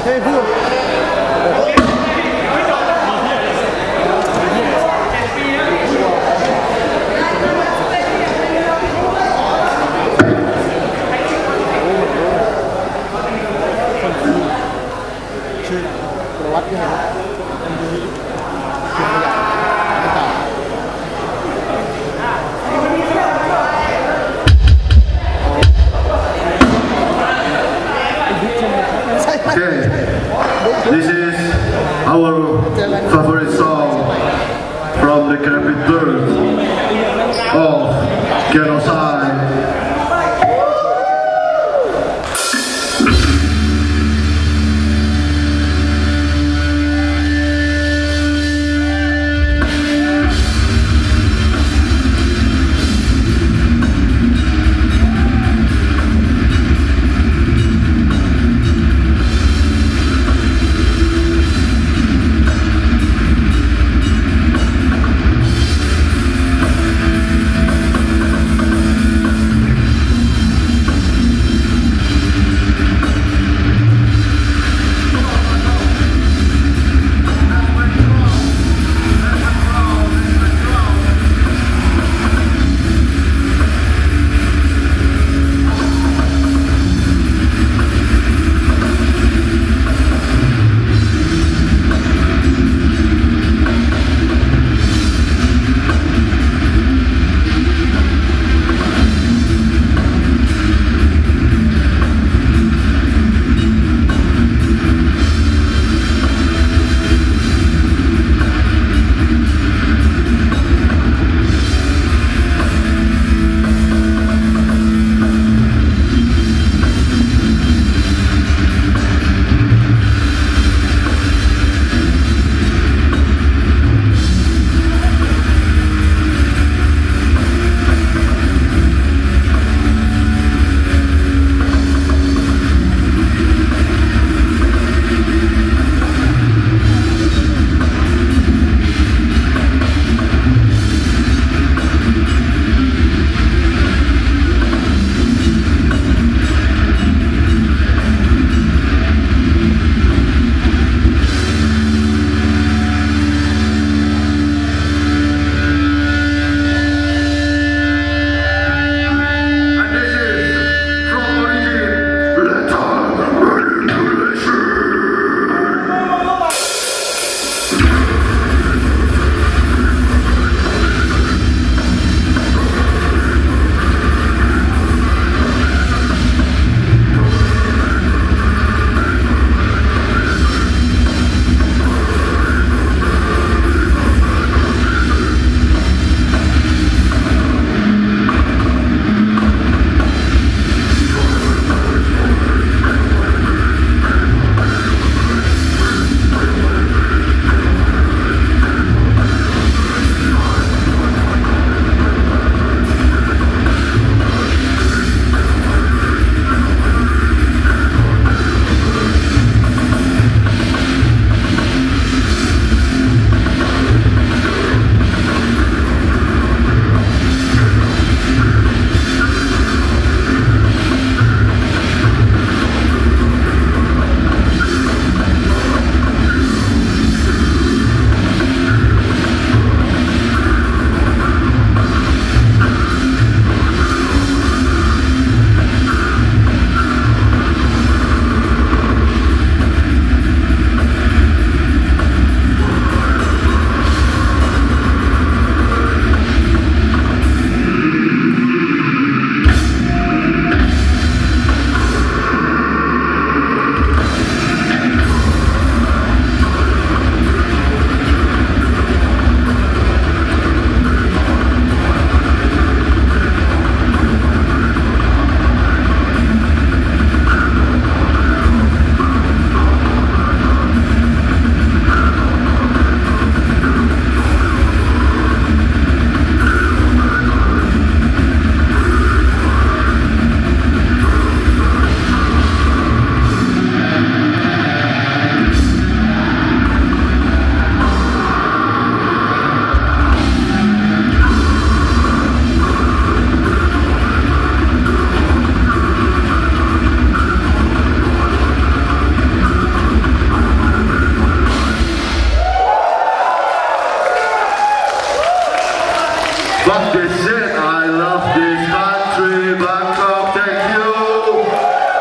ให้พูดชื่อประวัติยังไงมันดูคือขยะไม่ต่าง Okay, this is our favorite song from the capital of genocide. But they say